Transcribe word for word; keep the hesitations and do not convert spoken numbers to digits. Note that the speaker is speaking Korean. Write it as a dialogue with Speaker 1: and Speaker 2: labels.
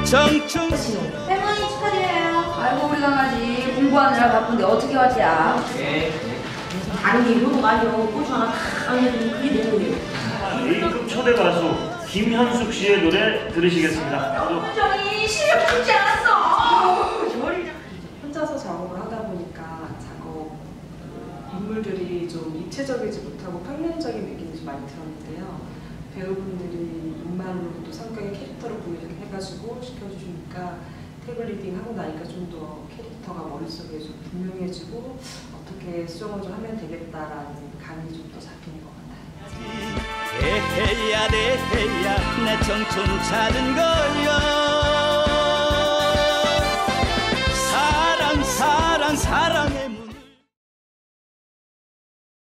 Speaker 1: 청춘.
Speaker 2: 할머니 축하드려요. 아이고 우리 강아지 공부하느라 바쁜데 어떻게 왔냐?
Speaker 3: 네.
Speaker 2: 다른 게 이런 거 아니고 고추 하나 탁 안겨주면 그게 되는데요.
Speaker 4: A급 초대 가수 김현숙 씨의 노래 들으시겠습니다.
Speaker 2: 표정이 실력 죽지 않았어.
Speaker 5: 혼자서 작업을 하다 보니까 작업 인물들이 좀 입체적이지 못하고 평면적인 느낌이 좀 많이 들었는데요. 배우분들이 인물로도 성격의 캐릭터를 보이게 해가지고 시켜주시니까 태블 리딩 하고 나니까 좀 더 캐릭터가 머릿속에 좀 분명해지고 어떻게 수정을 좀 하면 되겠다라는 감이 좀 더 잡히는 것 같아요.
Speaker 1: 대해야 대해야 내 청춘 찾은 거야.